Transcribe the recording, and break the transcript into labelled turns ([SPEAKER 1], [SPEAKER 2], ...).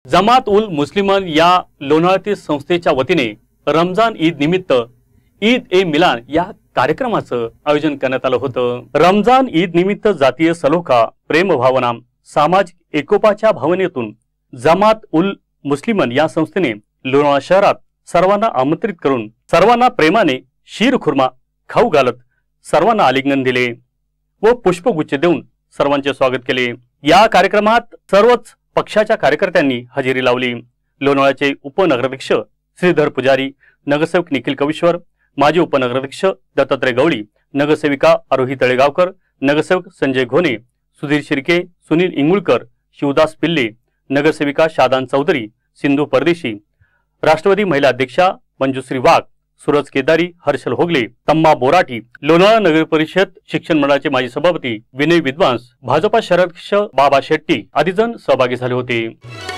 [SPEAKER 1] जमात उल मुस्लिमन या लोणावळ्यातील संस्थेच्या वतीने रमजान ईद निमित्त ईद ए मिलान या कार्यक्रमाचं आयोजन करण्यात आलं होतं। रमजान ईद निमित्त जातीय सलोखा, प्रेम भावना, सामाजिक एकोपाच्या भावनेतून जमात उल मुस्लिमन या संस्थेने लोणावळा शहरात सर्वांना आमंत्रित करून सर्वांना प्रेमाने शीर खुर्मा खाऊ घालत सर्वांना आलिंगन दिले व पुष्पगुच्छ देऊन सर्वांचे स्वागत केले। या कार्यक्रमात सर्वच पक्षाच्या कार्यकर्त्यांनी हजेरी लावली। लोणावळ्याचे उपनगराध्यक्ष श्रीधर पुजारी, नगरसेवक निखिल कविश्वर, माजी उपनगराध्यक्ष दत्तात्रय गवळी, नगरसेविका आरोही तळेगावकर, नगरसेवक संजय घोणे, सुधीर शिर्के, सुनील इंगुळकर, शिवदास पिल्ले, नगरसेविका शादान चौधरी, सिंधू परदेशी, राष्ट्रवादी महिला अध्यक्षा मंजुश्री वाघ, सूरज केदारी, हर्षल होगले, तम्मा बोराटी, लोणावळा नगर परिषद शिक्षण मंडळाचे माजी सभापती विनय विद्वांस, भाजपा शहराध्यक्ष बाबा शेट्टी आदी जण सहभागी झाले होते।